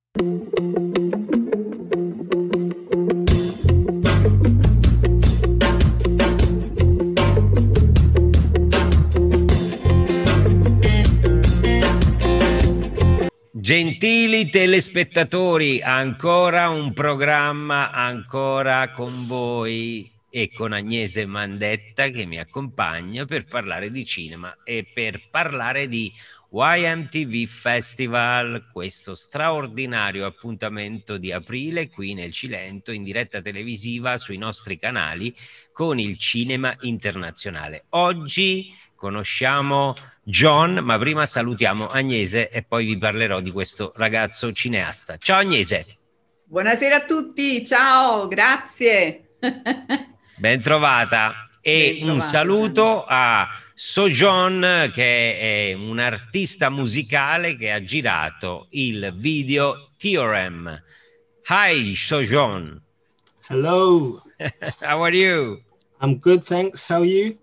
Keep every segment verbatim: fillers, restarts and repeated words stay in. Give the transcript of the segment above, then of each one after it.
Gentili telespettatori, ancora un programma ancora con voi e con Agnese Mandetta che mi accompagna per parlare di cinema e per parlare di Y M T V Festival, questo straordinario appuntamento di aprile qui nel Cilento in diretta televisiva sui nostri canali con il cinema internazionale. Oggi conosciamo John, ma prima salutiamo Agnese e poi vi parlerò di questo ragazzo cineasta. Ciao Agnese. Buonasera a tutti, ciao, grazie. Ben trovata. E Ben trovata, un saluto a Sojourn, che è un artista musicale che ha girato il video Theorem. Hi Sojourn. Hello. How are you? I'm good, thanks. How are you?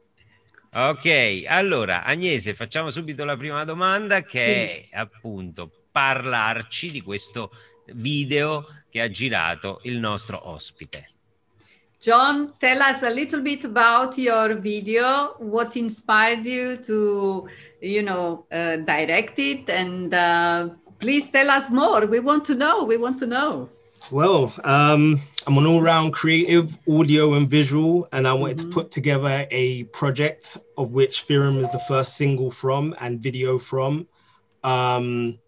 Ok, allora Agnese, facciamo subito la prima domanda che sì. è appunto parlarci di questo video che ha girato il nostro ospite. John, tell us a little bit about your video, what inspired you to, you know, uh, direct it, and uh, please tell us more. We want to know, we want to know. Well, um, I'm an all-round creative, audio and visual, and I wanted Mm-hmm. to put together a project of which Theorem is the first single from and video from. Um,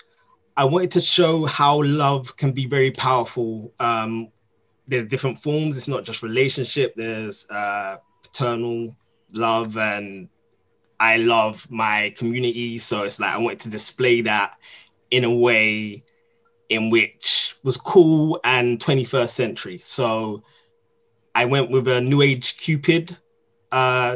I wanted to show how love can be very powerful. Um, there's different forms. It's not just relationship. There's uh, paternal love, and I love my community. So it's like I wanted to display that in a way in which was cool and twenty-first century. So I went with a new age Cupid uh,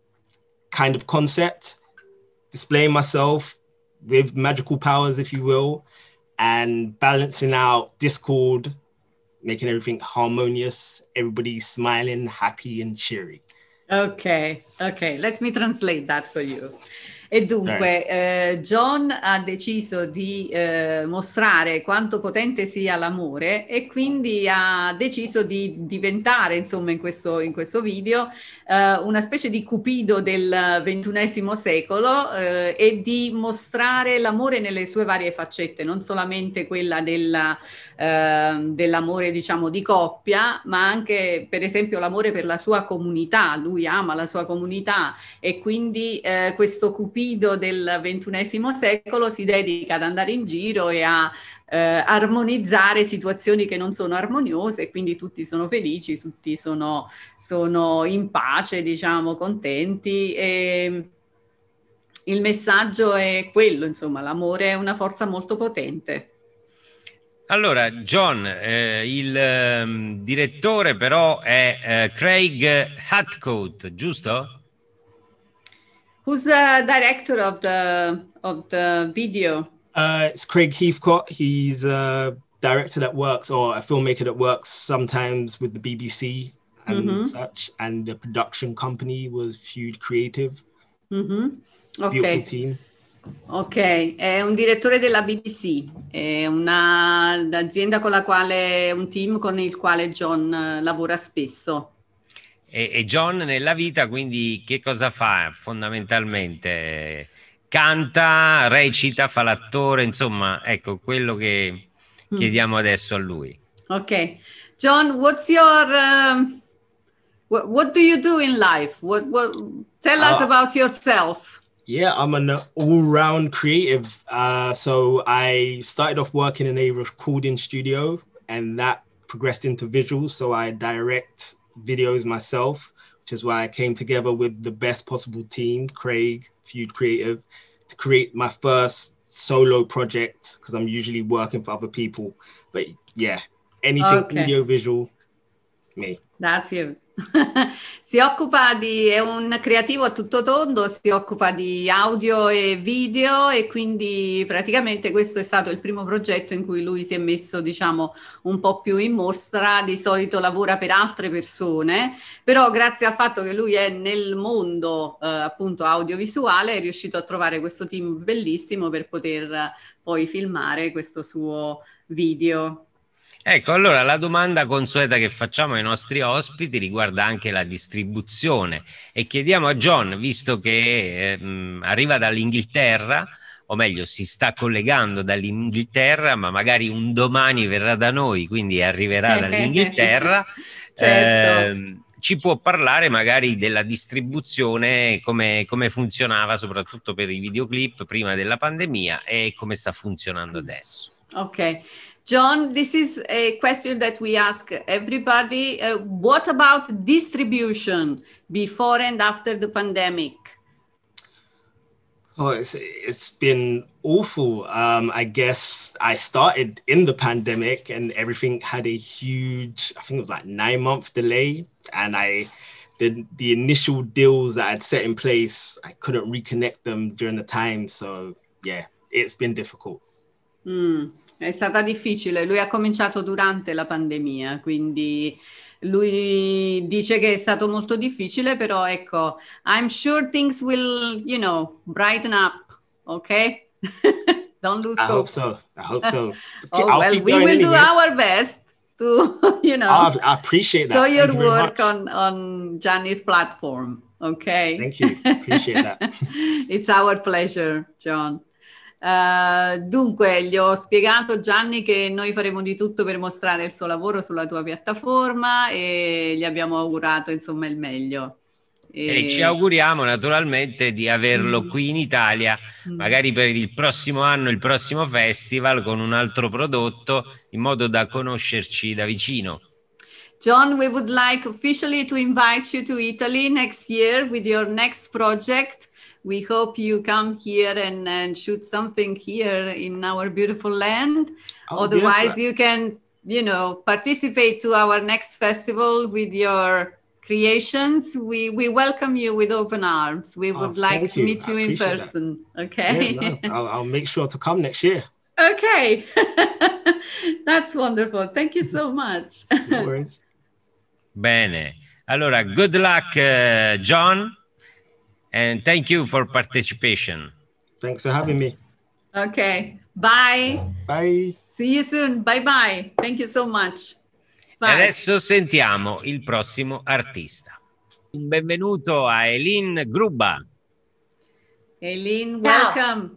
kind of concept, displaying myself with magical powers, if you will, and balancing out discord, making everything harmonious, everybody smiling, happy and cheery. Ok, ok, let me translate that for you. E dunque, eh, John ha deciso di eh, mostrare quanto potente sia l'amore e quindi ha deciso di diventare, insomma, in questo, in questo video eh, una specie di Cupido del ventunesimo secolo eh, e di mostrare l'amore nelle sue varie faccette, non solamente quella della, eh, dell'amore, diciamo, di coppia, ma anche, per esempio, l'amore per la sua comunità. Lui ama la sua comunità e quindi eh, questo Cupido del ventunesimo secolo si dedica ad andare in giro e a eh, armonizzare situazioni che non sono armoniose, e quindi tutti sono felici, tutti sono, sono in pace, diciamo, contenti, e il messaggio è quello, insomma, l'amore è una forza molto potente. Allora, John, eh, il um, direttore però è eh, Craig Heathcote, giusto? Who's the director of the of the video? Uh, it's Craig Heathcote. He's a director that works, or a filmmaker that works sometimes with the B B C and Mm-hmm. such. And the production company was Feud Creative. Mm-hmm. Ok. Beautiful team. Ok, è un direttore della B B C, è un'azienda con la quale, un team con il quale John eh, lavora spesso. E, e John nella vita quindi che cosa fa fondamentalmente? Canta, recita, fa l'attore, insomma, ecco quello che chiediamo adesso a lui. Ok, John, what's your um, what, what do you do in life? What, what tell us Uh, about yourself. Yeah, I'm an all-round creative. Uh, so I started off working in a recording studio, and that progressed into visuals. So I direct videos myself, which is why I came together with the best possible team, Craig, Feud Creative, to create my first solo project, because I'm usually working for other people. But yeah, anything Okay. audio visual, me. That's you. Si occupa di, è un creativo a tutto tondo, si occupa di audio e video e quindi praticamente questo è stato il primo progetto in cui lui si è messo, diciamo, un po' più in mostra. Di solito lavora per altre persone, però grazie al fatto che lui è nel mondo eh, appunto audiovisuale è riuscito a trovare questo team bellissimo per poter eh, poi filmare questo suo video. Ecco, allora la domanda consueta che facciamo ai nostri ospiti riguarda anche la distribuzione e chiediamo a John, visto che eh, arriva dall'Inghilterra, o meglio si sta collegando dall'Inghilterra, ma magari un domani verrà da noi, quindi arriverà dall'Inghilterra, certo. eh, ci può parlare magari della distribuzione, come, come funzionava soprattutto per i videoclip prima della pandemia e come sta funzionando adesso. Ok. John, this is a question that we ask everybody. Uh, what about distribution before and after the pandemic? Oh, it's, it's been awful. Um, I guess I started in the pandemic and everything had a huge, I think it was like nine month delay. And I, the, the initial deals that I'd set in place, I couldn't reconnect them during the time. So yeah, it's been difficult. Mm. È stata difficile, lui ha cominciato durante la pandemia, quindi lui dice che è stato molto difficile, però ecco, I'm sure things will, you know, brighten up, ok? Don't lose I hope. hope so, I hope so. Oh, I'll well, keep we going will do anyway. our best to, you know, Oh, I appreciate that. show your Thank you very work much. on, on Gianni's platform, ok? Thank you, appreciate that. It's our pleasure, John. Uh, dunque, gli ho spiegato, Gianni, che noi faremo di tutto per mostrare il suo lavoro sulla tua piattaforma e gli abbiamo augurato insomma il meglio. E, e ci auguriamo naturalmente di averlo mm. qui in Italia, mm. magari per il prossimo anno, il prossimo festival, con un altro prodotto, in modo da conoscerci da vicino. John, we would like officially to invite you to Italy next year with your next project. We hope you come here and, and shoot something here in our beautiful land. Oh, Otherwise, yes, you can, you know, participate to our next festival with your creations. We we welcome you with open arms. We would oh, like to you. meet you in person. That. Okay. Yeah, no, I'll, I'll make sure to come next year. Okay. That's wonderful. Thank you so much. No worries. Bene. Allora, good luck, uh, John. And thank you for participation. Thanks for having me. Okay. Bye. Bye. See you soon. Bye bye. Thank you so much. Bye. E adesso sentiamo il prossimo artista. Un benvenuto a Eileen Gruba. Eileen, welcome.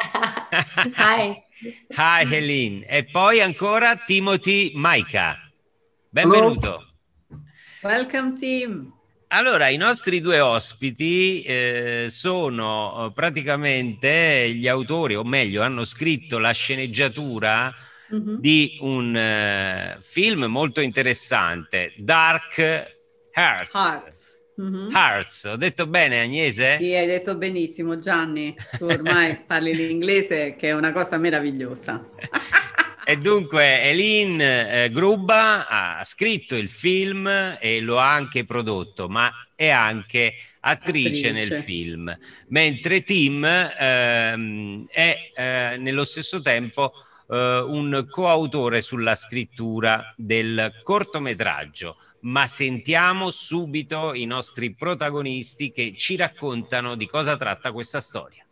Hi. Hi Eileen. E poi ancora Timothy Maika. Benvenuto. Hello. Welcome, Tim. Allora, i nostri due ospiti eh, sono praticamente gli autori, o meglio, hanno scritto la sceneggiatura mm-hmm. di un uh, film molto interessante, Dark Hearts. Hearts. Mm-hmm. Hearts. Ho detto bene, Agnese? Sì, hai detto benissimo, Gianni. Tu ormai parli l'inglese, che è una cosa meravigliosa. E dunque Eileen eh, Gruba ha scritto il film e lo ha anche prodotto, ma è anche attrice, attrice. nel film, mentre Tim ehm, è eh, nello stesso tempo eh, un coautore sulla scrittura del cortometraggio. Ma sentiamo subito i nostri protagonisti che ci raccontano di cosa tratta questa storia.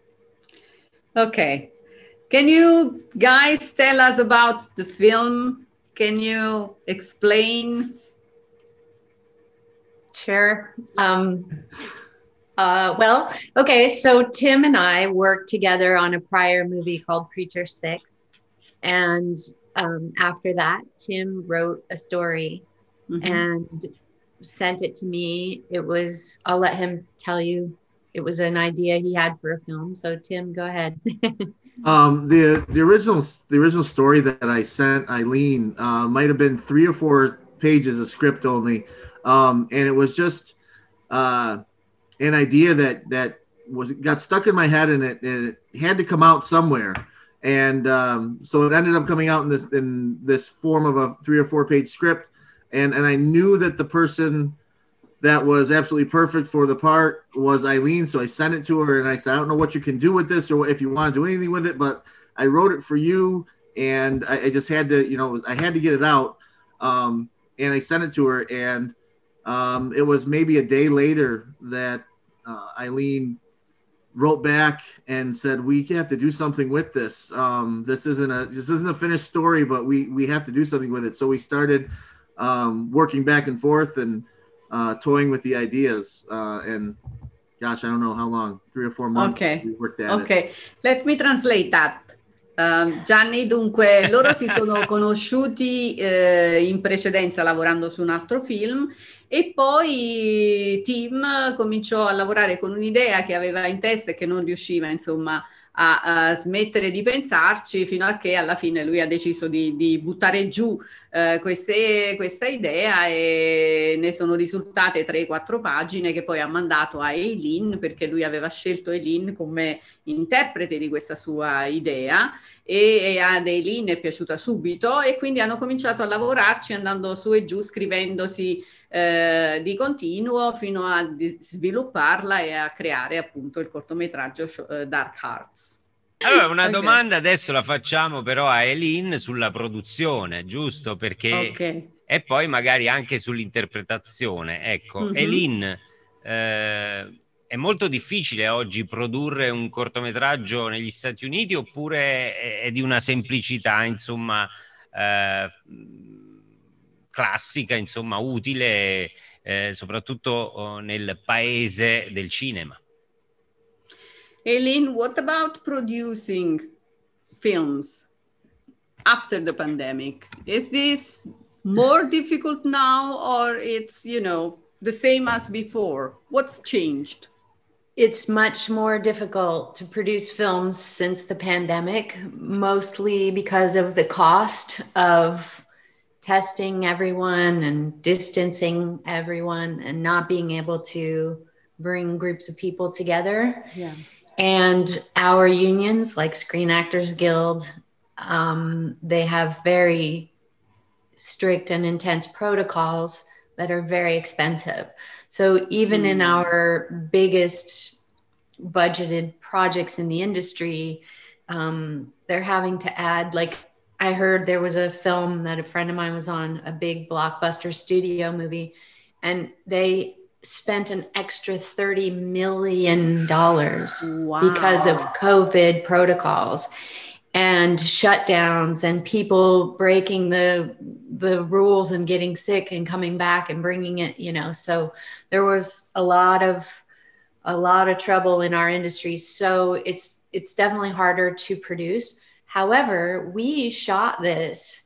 Ok. Can you guys tell us about the film? Can you explain? Sure. Um, uh, well, okay, so Tim and I worked together on a prior movie called Creature Six. And um, after that, Tim wrote a story mm-hmm. and sent it to me. It was, I'll let him tell you, it was an idea he had for a film. So Tim, go ahead. Um, the the original the original story that I sent Eileen uh, might have been three or four pages of script only, um, and it was just uh, an idea that that was got stuck in my head, and it, and it had to come out somewhere, and um, so it ended up coming out in this in this form of a three or four page script. and and I knew that the person that was absolutely perfect for the part was Eileen. So I sent it to her and I said, I don't know what you can do with this or if you want to do anything with it, but I wrote it for you. And I, I just had to, you know, I had to get it out. Um, and I sent it to her, and um, it was maybe a day later that uh, Eileen wrote back and said, we have to do something with this. Um, this isn't a, this isn't a finished story, but we, we have to do something with it. So we started um, working back and forth and uh, toying with the ideas. Uh, and gosh, I don't know how long, three or four months okay. we worked at okay. it. Let me translate that. Um, Gianni, dunque, loro si sono conosciuti eh, in precedenza lavorando su un altro film e poi Tim cominciò a lavorare con un'idea che aveva in testa e che non riusciva, insomma, a, a smettere di pensarci, fino a che alla fine lui ha deciso di, di buttare giù eh, queste, questa idea, e ne sono risultate tre quattro pagine che poi ha mandato a Eileen, perché lui aveva scelto Eileen come interprete di questa sua idea, e, e ad Eileen è piaciuta subito, e quindi hanno cominciato a lavorarci andando su e giù, scrivendosi eh, di continuo fino a di- svilupparla e a creare appunto il cortometraggio uh, Dark Hearts. Allora, una Okay. domanda adesso la facciamo però a Eileen sulla produzione, giusto? Perché Ok. e poi magari anche sull'interpretazione. Ecco, Mhm. Eileen, eh, è molto difficile oggi produrre un cortometraggio negli Stati Uniti, oppure è, è di una semplicità, insomma, eh, classica, insomma, utile, eh, soprattutto oh, nel paese del cinema? Eileen, what about producing films after the pandemic? Is this more difficult now, or it's, you know, the same as before? What's changed? It's much more difficult to produce films since the pandemic, mostly because of the cost of testing everyone and distancing everyone and not being able to bring groups of people together. Yeah. And our unions, like Screen Actors Guild, um, they have very strict and intense protocols that are very expensive. So even mm. in our biggest budgeted projects in the industry, um, they're having to add, like, I heard there was a film that a friend of mine was on, a big blockbuster studio movie, and they spent an extra thirty million dollars wow. because of COVID protocols and shutdowns and people breaking the the rules and getting sick and coming back and bringing it, you know. So there was a lot of a lot of trouble in our industry. So it's it's definitely harder to produce. However, we shot this,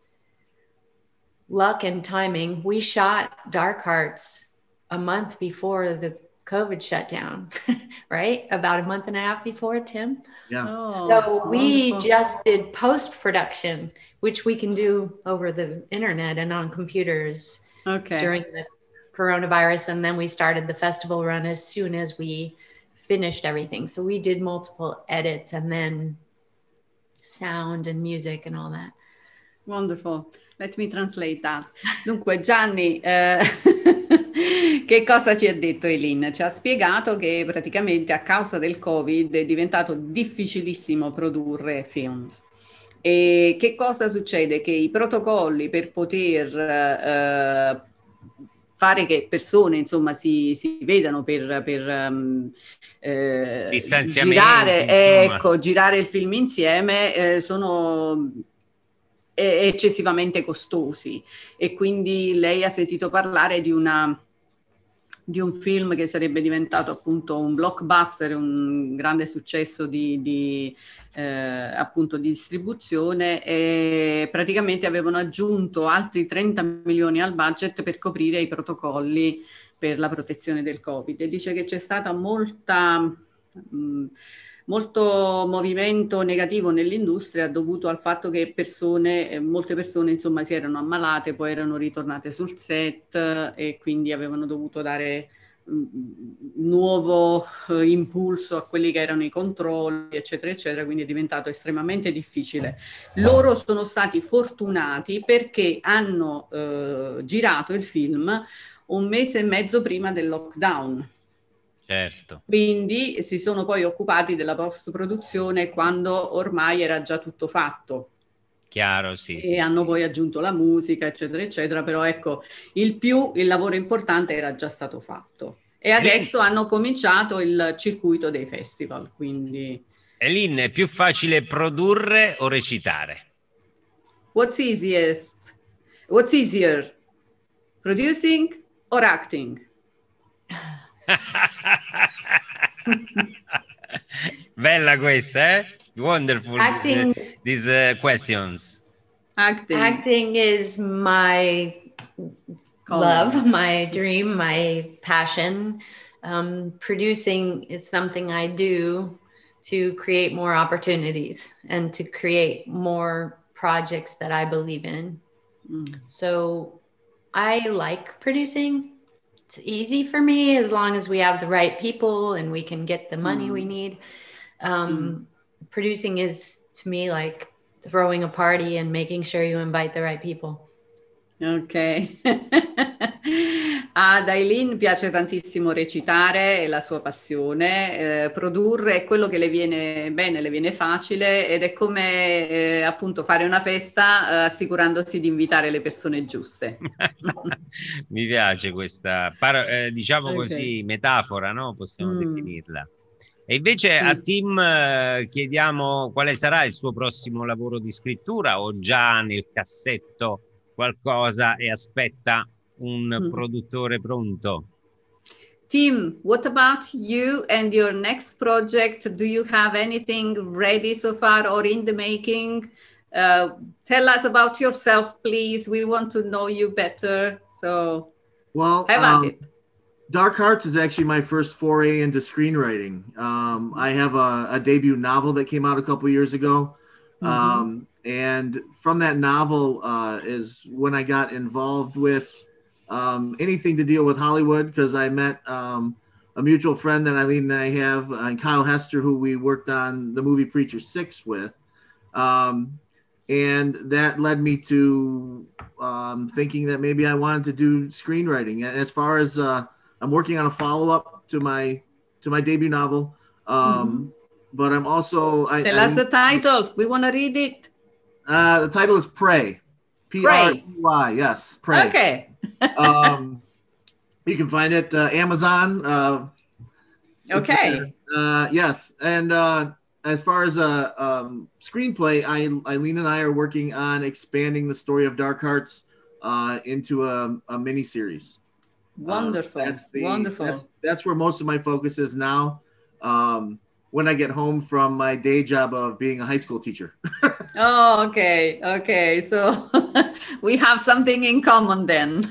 luck and timing, we shot Dark Hearts a month before the COVID shutdown, right? About a month and a half before, Tim. Yeah. Oh, so we wonderful. just did post-production, which we can do over the internet and on computers Okay. during the coronavirus. And then we started the festival run as soon as we finished everything. So we did multiple edits and then sound and music and all that. Wonderful. Let me translate that. Dunque, Gianni, eh, che cosa ci ha detto Eileen? Ci ha spiegato che praticamente a causa del Covid è diventato difficilissimo produrre films. E che cosa succede? Che i protocolli per poter eh, fare che persone, insomma, si, si vedano per, per um, eh, girare, insomma. ecco, girare il film insieme eh, sono eccessivamente costosi, e quindi lei ha sentito parlare di una di un film che sarebbe diventato appunto un blockbuster, un grande successo di, di eh, appunto di distribuzione, e praticamente avevano aggiunto altri trenta milioni al budget per coprire i protocolli per la protezione del Covid, e dice che c'è stata molta mh, molto movimento negativo nell'industria dovuto al fatto che persone, molte persone insomma si erano ammalate, poi erano ritornate sul set e quindi avevano dovuto dare nuovo eh, impulso a quelli che erano i controlli, eccetera, eccetera, quindi è diventato estremamente difficile. Loro sono stati fortunati perché hanno eh, girato il film un mese e mezzo prima del lockdown. Certo. Quindi si sono poi occupati della post-produzione quando ormai era già tutto fatto. Chiaro, sì, E sì, hanno sì. poi aggiunto la musica, eccetera, eccetera, però ecco, il più, il lavoro importante era già stato fatto. E adesso hanno cominciato il circuito dei festival, quindi... Elin, è più facile produrre o recitare? What's easiest? What's easier? Producing or acting? Bella questa, eh? Wonderful, Acting. uh, these uh, questions. Acting. Acting is my love, my dream, my passion. Um, producing is something I do to create more opportunities and to create more projects that I believe in. Mm. So I like producing. It's easy for me as long as we have the right people and we can get the money mm. we need. Um, mm. Producing is, to me, like throwing a party and making sure you invite the right people. Ok. Ad Aileen piace tantissimo recitare, è la sua passione, eh, produrre è quello che le viene bene, le viene facile ed è come eh, appunto fare una festa eh, assicurandosi di invitare le persone giuste. Mi piace questa, par- eh, diciamo Okay. così, metafora, no? Possiamo Mm. definirla. E invece Sì. a Tim eh, chiediamo quale sarà il suo prossimo lavoro di scrittura o già nel cassetto qualcosa e aspetta un mm. produttore pronto. Tim, what about you and your next project? Do you have anything ready so far or in the making? Uh, tell us about yourself, please. We want to know you better. So, well, have at um, it. Dark Hearts is actually my first foray into screenwriting. Um, I have a, a debut novel that came out a couple years ago. Mm-hmm. Um, and from that novel uh, is when I got involved with um, anything to deal with Hollywood, because I met um, a mutual friend that Eileen and I have, uh, Kyle Hester, who we worked on the movie Preacher Six with. Um, and that led me to um, thinking that maybe I wanted to do screenwriting. And as far as uh, I'm working on a follow-up to my to my debut novel, um, mm-hmm. but I'm also I, tell I, us the title. We want to read it. Uh, the title is Prey. P R E Y. Yes, Prey. Okay. um, you can find it uh, Amazon. Uh, okay. Uh, yes, and uh, as far as a um, screenplay, I, Eileen and I are working on expanding the story of Dark Hearts uh, into a, a mini series. Wonderful. Uh, that's the, Wonderful. That's, that's where most of my focus is now. Um, when I get home from my day job of being a high school teacher. Oh, okay. Okay. So we have something in common then.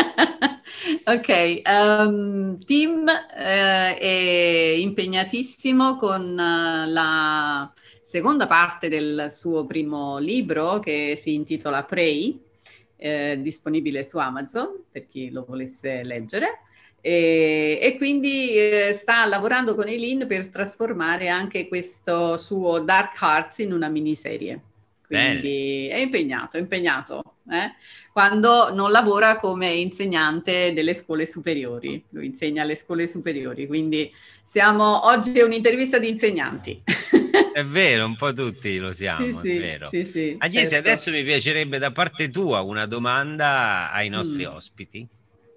Ok, um, Tim eh, è impegnatissimo con uh, la seconda parte del suo primo libro che si intitola Prey, eh, disponibile su Amazon per chi lo volesse leggere. E, e quindi eh, sta lavorando con Eileen per trasformare anche questo suo Dark Hearts in una miniserie. Quindi Bene. è impegnato, è impegnato. Eh? Quando non lavora come insegnante delle scuole superiori, lui insegna alle scuole superiori, quindi siamo, oggi è un'intervista di insegnanti. È vero, un po' tutti lo siamo, sì, è sì, vero. Sì, sì, Agnese, certo. adesso mi piacerebbe da parte tua una domanda ai nostri mm. ospiti.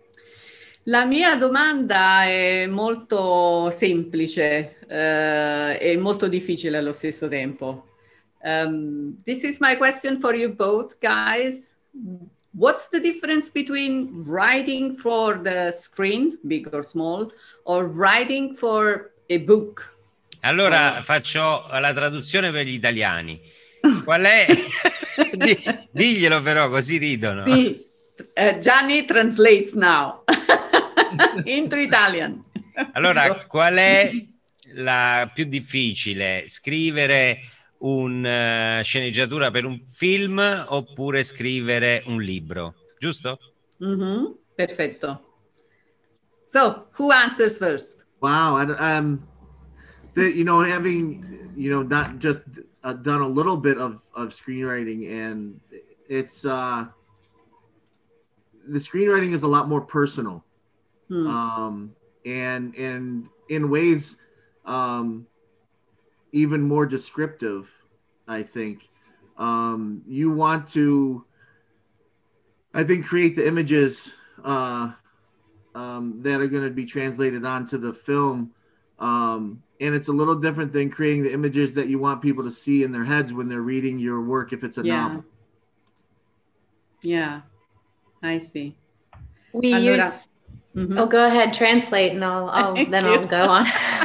La mia domanda è molto semplice eh, e molto difficile allo stesso tempo. Um, this is my question for you both, guys. What's the difference between writing for the screen, big or small, or writing for a book? Allora oh. faccio la traduzione per gli italiani. Qual è? Diglielo però, così ridono. Sì, uh, Gianni translates now. Into Italian. Allora, qual è la più difficile? Scrivere una uh, sceneggiatura per un film oppure scrivere un libro, giusto? Mm-hmm. Perfetto. So who answers first? Wow. And, um, the, you know, having, you know, not just uh, done a little bit of, of screenwriting, and it's, uh, the screenwriting is a lot more personal. Hmm. Um, and, and in ways, um, even more descriptive, I think. Um, you want to, I think, create the images uh, um, that are going to be translated onto the film. Um, and it's a little different than creating the images that you want people to see in their heads when they're reading your work, if it's a yeah. novel. Yeah, I see. We allora, use, mm-hmm. oh, go ahead, translate, and I'll, I'll then you. I'll go on.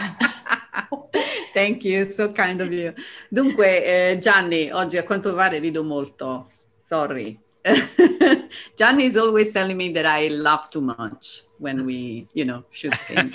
Thank you, so kind of you. Dunque, eh, Gianni, oggi a quanto pare rido molto. Sorry. Gianni is always telling me that I laugh too much when we, you know, shoot things.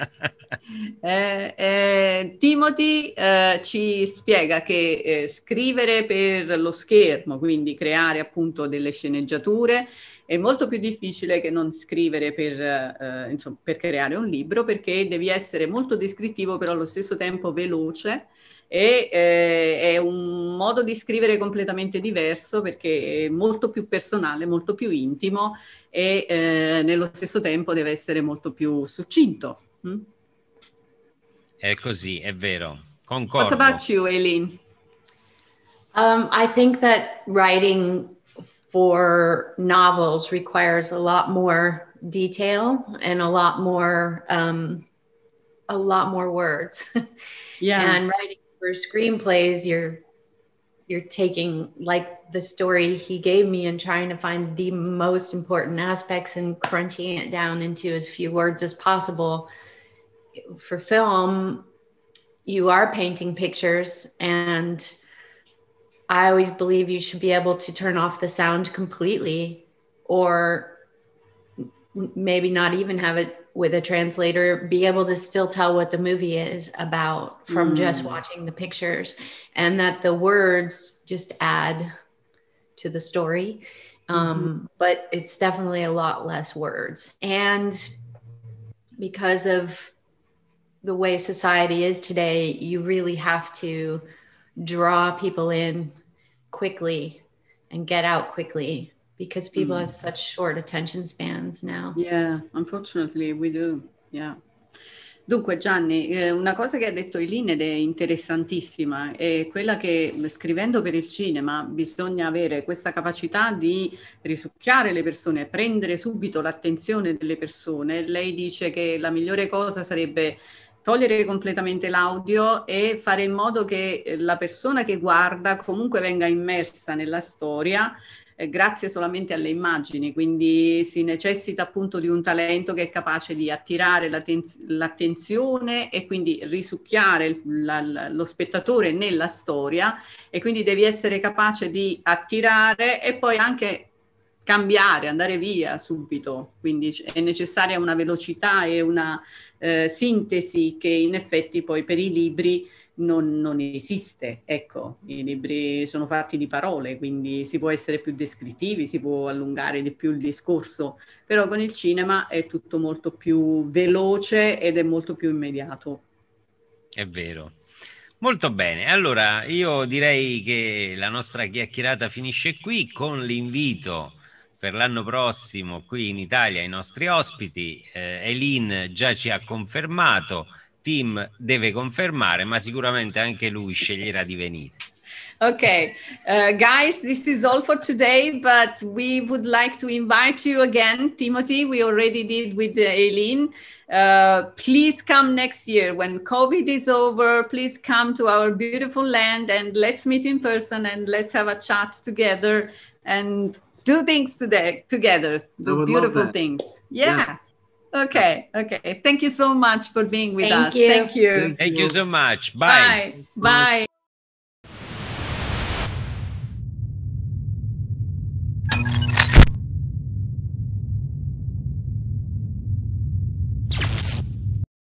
eh, eh, Timothy eh, ci spiega che eh, scrivere per lo schermo, quindi creare appunto delle sceneggiature, è molto più difficile che non scrivere per, eh, insomma, per creare un libro, perché devi essere molto descrittivo però allo stesso tempo veloce, e eh, è un modo di scrivere completamente diverso, perché è molto più personale, molto più intimo, e eh, nello stesso tempo deve essere molto più succinto. Mm? È così, è vero, concordo. What about you, Eileen? Um, I think that writing for novels requires a lot more detail and a lot more um, a lot more words. Yeah. And writing for screenplays, you're you're taking like the story he gave me and trying to find the most important aspects and crunching it down into as few words as possible. For film, you are painting pictures, and I always believe you should be able to turn off the sound completely, or maybe not even have it with a translator, be able to still tell what the movie is about from mm. just watching the pictures, and that the words just add to the story. Mm-hmm. Um, but it's definitely a lot less words. And because of the way society is today, you really have to draw people in quickly and get out quickly, because people mm. have such short attention spans now. Yeah, unfortunately we do. Yeah. Dunque Gianni, eh, una cosa che ha detto Eileen ed è interessantissima è quella che scrivendo per il cinema bisogna avere questa capacità di risucchiare le persone, prendere subito l'attenzione delle persone. Lei dice che la migliore cosa sarebbe togliere completamente l'audio e fare in modo che la persona che guarda comunque venga immersa nella storia eh, grazie solamente alle immagini. Quindi si necessita appunto di un talento che è capace di attirare l'attenzione e quindi risucchiare la, la, lo spettatore nella storia, e quindi devi essere capace di attirare e poi anche cambiare, andare via subito. Quindi è necessaria una velocità e una eh, sintesi che in effetti poi per i libri non, non esiste. Ecco, i libri sono fatti di parole, quindi si può essere più descrittivi, si può allungare di più il discorso, però con il cinema è tutto molto più veloce ed è molto più immediato. È vero. Molto bene, allora io direi che la nostra chiacchierata finisce qui con l'invito per l'anno prossimo qui in Italia i nostri ospiti. eh, Eileen già ci ha confermato, Tim deve confermare, ma sicuramente anche lui sceglierà di venire. Okay, uh, guys, this is all for today, but we would like to invite you again, Timothy. We already did with uh, Eileen. Uh, please come next year when COVID is over. Please come to our beautiful land and let's meet in person and let's have a chat together and do things today together. Do beautiful things. Yeah. Yes. Okay. Okay. Thank you so much for being with Thank us. You. Thank you. Thank you so much. Bye. Bye. Bye.